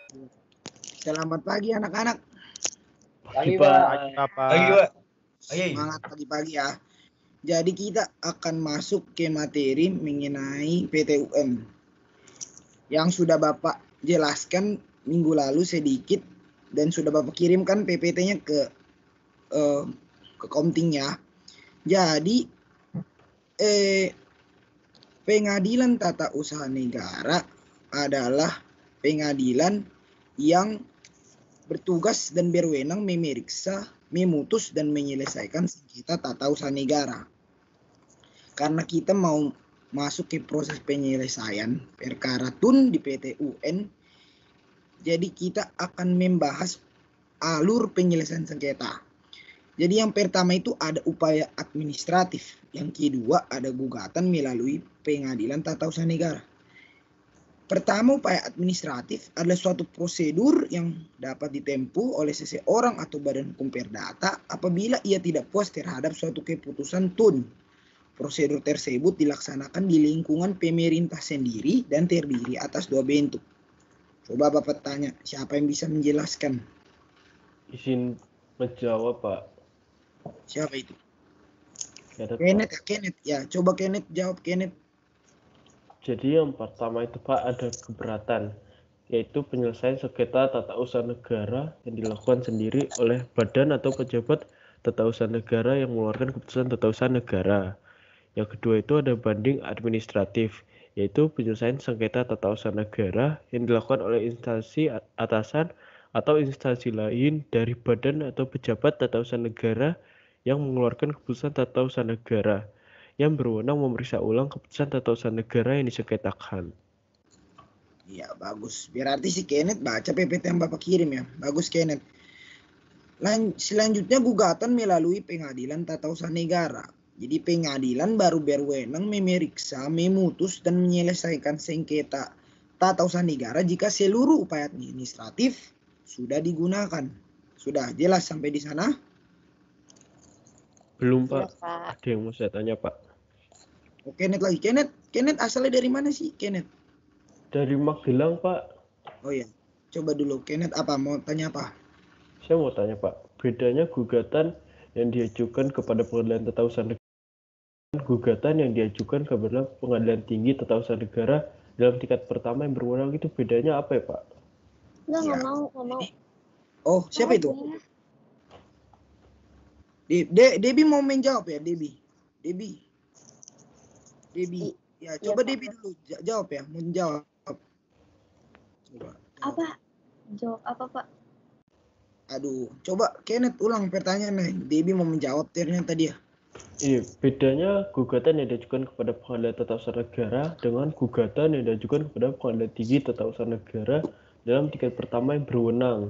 Selamat pagi anak-anak. Pagi Pak. Pagi Pak. Semangat pagi-pagi ya. Jadi kita akan masuk ke materi mengenai PTUN yang sudah Bapak jelaskan minggu lalu sedikit dan sudah Bapak kirimkan PPT-nya ke Komtingnya. Jadi pengadilan tata usaha negara adalah pengadilan yang bertugas dan berwenang memeriksa, memutus dan menyelesaikan sengketa tata usaha negara. Karena kita mau masuk ke proses penyelesaian perkara TUN di PTUN, jadi kita akan membahas alur penyelesaian sengketa. Jadi yang pertama itu ada upaya administratif, yang kedua ada gugatan melalui pengadilan tata usaha negara. Pertama, upaya administratif adalah suatu prosedur yang dapat ditempuh oleh seseorang atau badan hukum perdata apabila ia tidak puas terhadap suatu keputusan TUN. Prosedur tersebut dilaksanakan di lingkungan pemerintah sendiri dan terdiri atas dua bentuk. Coba Bapak tanya, siapa yang bisa menjelaskan? Izin menjawab, Pak. Siapa itu? Kenneth. Ya, coba Kenneth jawab, Kenneth. Jadi yang pertama itu Pak ada keberatan, yaitu penyelesaian sengketa tata usaha negara yang dilakukan sendiri oleh badan atau pejabat tata usaha negara yang mengeluarkan keputusan tata usaha negara. Yang kedua itu ada banding administratif, yaitu penyelesaian sengketa tata usaha negara yang dilakukan oleh instansi atasan atau instansi lain dari badan atau pejabat tata usaha negara yang mengeluarkan keputusan tata usaha negara yang berwenang memeriksa ulang keputusan tata usaha negara yang disengketakan. Ya, bagus. Berarti si Kenneth baca PPT yang Bapak kirim ya. Bagus, Kenneth. Selanjutnya gugatan melalui pengadilan tata usaha negara. Jadi pengadilan baru berwenang memeriksa, memutus, dan menyelesaikan sengketa tata usaha negara jika seluruh upaya administratif sudah digunakan. Sudah jelas sampai di sana? Belum, Pak. Ada yang mau saya tanya, Pak. Oh, Kenneth lagi. Kenneth asalnya dari mana sih, Kenneth? Dari Magelang, Pak. Oh ya, coba dulu. Kenneth apa? Mau tanya apa? Saya mau tanya, Pak. Bedanya gugatan yang diajukan kepada pengadilan tata usaha negara dan gugatan yang diajukan kepada pengadilan tinggi tata usaha negara dalam tingkat pertama yang berwenang itu bedanya apa ya, Pak? Nggak mau. Oh, siapa itu? Debbie mau menjawab ya, Debbie. Ya, coba Debbie dulu jawab ya, mau jawab. Coba. Apa? Jawab apa, Pak? Aduh, coba Kenneth ulang pertanyaannya. Debbie mau menjawab ternyata dia. Iya, bedanya gugatan yang diajukan kepada pengadilan tata usaha negara dengan gugatan yang diajukan kepada pengadilan tinggi tata usaha negara dalam tingkat pertama yang berwenang.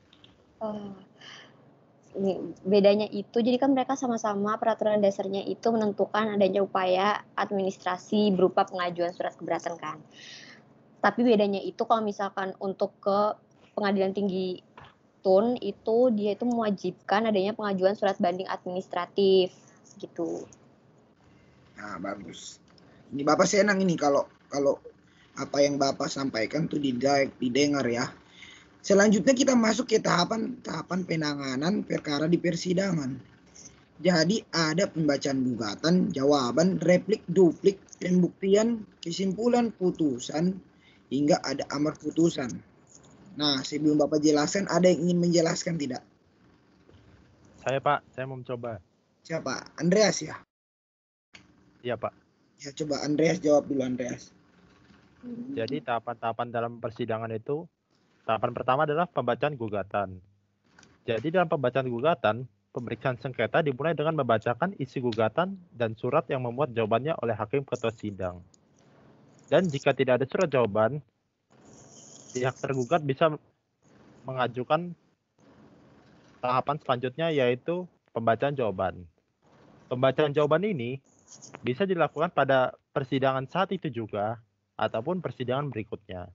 Bedanya itu, jadi kan mereka sama-sama peraturan dasarnya itu menentukan adanya upaya administrasi berupa pengajuan surat keberatan kan. Tapi bedanya itu kalau misalkan untuk ke pengadilan tinggi TUN itu dia itu mewajibkan adanya pengajuan surat banding administratif gitu. Nah, bagus. Ini Bapak senang ini kalau apa yang Bapak sampaikan tuh didengar ya. Selanjutnya kita masuk ke tahapan penanganan perkara di persidangan. Jadi ada pembacaan gugatan, jawaban, replik, duplik, pembuktian, kesimpulan, putusan, hingga ada amar putusan. Nah, sebelum Bapak jelaskan, ada yang ingin menjelaskan tidak? Saya Pak, saya mau mencoba. Siapa? Andreas ya? Iya Pak. Ya, coba Andreas jawab dulu, Andreas. Jadi tahapan-tahapan dalam persidangan itu, tahapan pertama adalah pembacaan gugatan. Jadi dalam pembacaan gugatan, pemeriksaan sengketa dimulai dengan membacakan isi gugatan dan surat yang memuat jawabannya oleh hakim ketua sidang. Dan jika tidak ada surat jawaban, pihak tergugat bisa mengajukan tahapan selanjutnya yaitu pembacaan jawaban. Pembacaan jawaban ini bisa dilakukan pada persidangan saat itu juga ataupun persidangan berikutnya.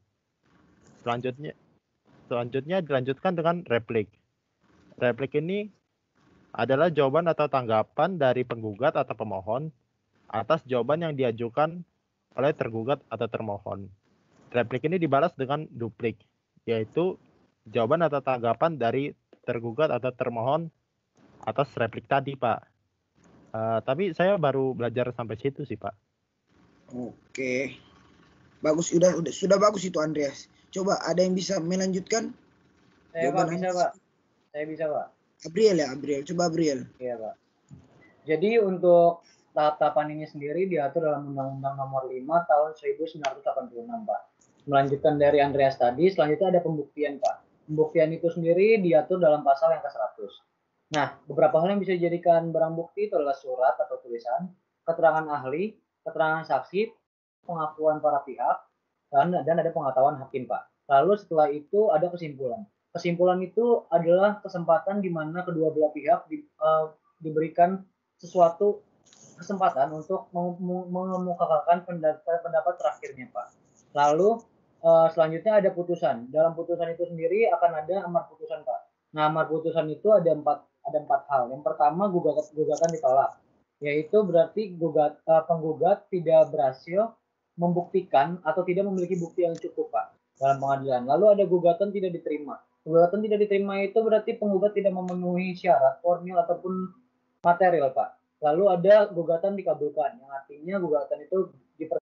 Selanjutnya dilanjutkan dengan replik. Replik ini adalah jawaban atau tanggapan dari penggugat atau pemohon atas jawaban yang diajukan oleh tergugat atau termohon. Replik ini dibalas dengan duplik. yaitu jawaban atau tanggapan dari tergugat atau termohon atas replik tadi, Pak. Tapi saya baru belajar sampai situ sih, Pak. Oke. Bagus, sudah bagus itu Andreas. Coba ada yang bisa melanjutkan? Saya Pak bisa, Pak. Saya bisa, Pak. Abriel. Coba Abriel. Iya, Pak. Jadi untuk tahap-tahapan ini sendiri diatur dalam Undang-Undang Nomor 5 Tahun 1986, Pak. Melanjutkan dari Andreas tadi, selanjutnya ada pembuktian, Pak. Pembuktian itu sendiri diatur dalam pasal yang ke-100. Nah, beberapa hal yang bisa dijadikan barang bukti itu adalah surat atau tulisan, keterangan ahli, keterangan saksi, pengakuan para pihak, dan ada pengetahuan hakim, Pak. Lalu setelah itu ada kesimpulan. Kesimpulan itu adalah kesempatan di mana kedua belah pihak diberikan sesuatu kesempatan untuk mengemukakan pendapat terakhirnya, Pak. Lalu selanjutnya ada putusan. Dalam putusan itu sendiri akan ada amar putusan, Pak. Nah, amar putusan itu ada empat hal. Yang pertama, gugatan ditolak, yaitu berarti penggugat tidak berhasil membuktikan atau tidak memiliki bukti yang cukup, Pak, dalam pengadilan. Lalu ada gugatan tidak diterima. Gugatan tidak diterima itu berarti penggugat tidak memenuhi syarat formil ataupun material, Pak. Lalu ada gugatan dikabulkan, yang artinya gugatan itu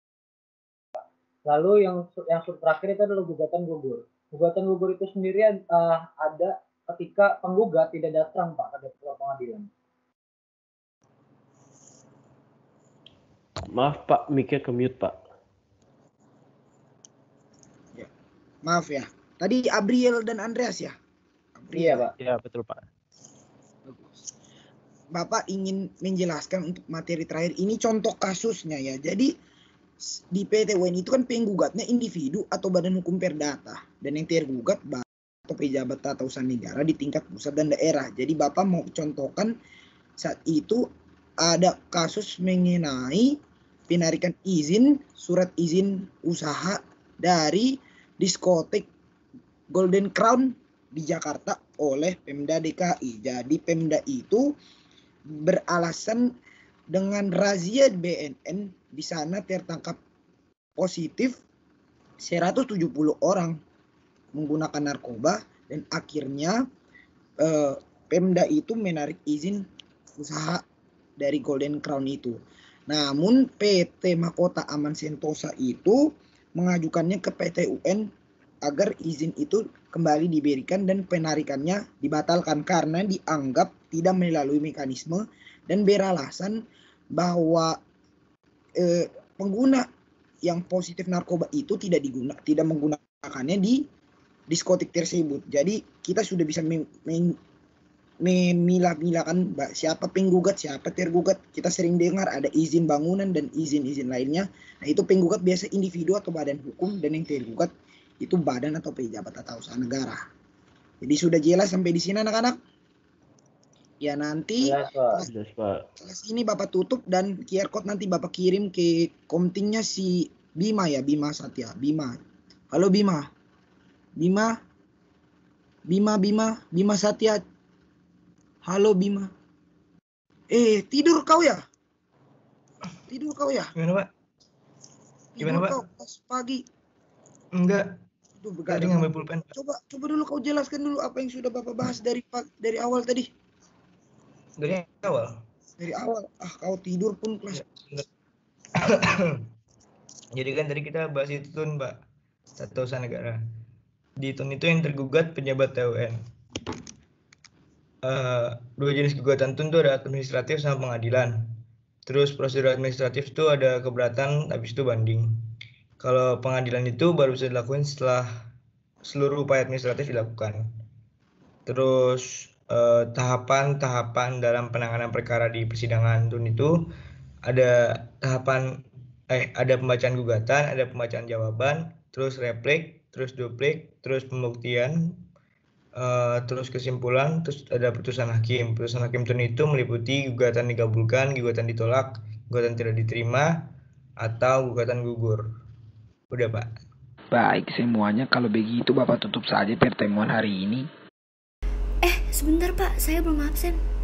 Lalu yang terakhir itu adalah gugatan gugur. Gugatan gugur itu sendiri ada ketika penggugat tidak datang, Pak, ke pengadilan. Maaf Pak, mic-nya ke-mute Pak. Ya. Maaf ya. Tadi Abriel dan Andreas ya? Iya, Pak. Iya, betul, Pak. Bapak ingin menjelaskan untuk materi terakhir. Ini contoh kasusnya ya. Jadi di PT UN itu kan penggugatnya individu atau badan hukum perdata. Dan yang tergugat atau pejabat tata usaha negara di tingkat pusat dan daerah. Jadi Bapak mau contohkan saat itu ada kasus mengenai penarikan surat izin usaha dari diskotek Golden Crown di Jakarta oleh Pemda DKI. Jadi Pemda itu beralasan dengan razia BNN di sana tertangkap positif 170 orang menggunakan narkoba dan akhirnya Pemda itu menarik izin usaha dari Golden Crown itu. Namun PT Mahkota Aman Sentosa itu mengajukannya ke PT UN agar izin itu kembali diberikan dan penarikannya dibatalkan karena dianggap tidak melalui mekanisme dan beralasan bahwa pengguna yang positif narkoba itu tidak menggunakannya di diskotik tersebut. Jadi kita sudah bisa memilah-milahkan siapa penggugat, siapa tergugat. Kita sering dengar ada izin bangunan dan izin-izin lainnya. Nah, itu penggugat biasa individu atau badan hukum dan yang tergugat itu badan atau pejabat tata usaha negara. Jadi sudah jelas sampai di sini anak-anak? Ya nanti kelas ini Bapak tutup dan QR code nanti Bapak kirim ke komtingnya si Bima ya, Bima Satya. Bima. Halo Bima. Bima Satya. Halo Bima. Tidur kau ya? Gimana Pak? Tidur kau pas pagi? Enggak. Tadi ngambil pulpen. Coba dulu kau jelaskan dulu apa yang sudah Bapak bahas dari awal tadi. Dari awal. Dari awal. Kau tidur pun kelas. Jadi kan tadi kita bahas itu Tun, Pak. Tata usaha negara. Di Tun itu yang tergugat pejabat TUN. Dua jenis gugatan Tun itu ada administratif sama pengadilan. Terus prosedur administratif itu ada keberatan, habis itu banding. Kalau pengadilan itu baru bisa dilakukan setelah seluruh upaya administratif dilakukan. Terus tahapan-tahapan dalam penanganan perkara di persidangan Tun itu ada ada pembacaan gugatan, ada pembacaan jawaban, terus replik, terus duplik, terus pembuktian, terus kesimpulan, terus ada putusan hakim. Putusan hakim Tun itu meliputi gugatan dikabulkan, gugatan ditolak, gugatan tidak diterima, atau gugatan gugur. Udah, Pak. Baik semuanya, kalau begitu Bapak tutup saja pertemuan hari ini. Sebentar Pak, saya belum absen.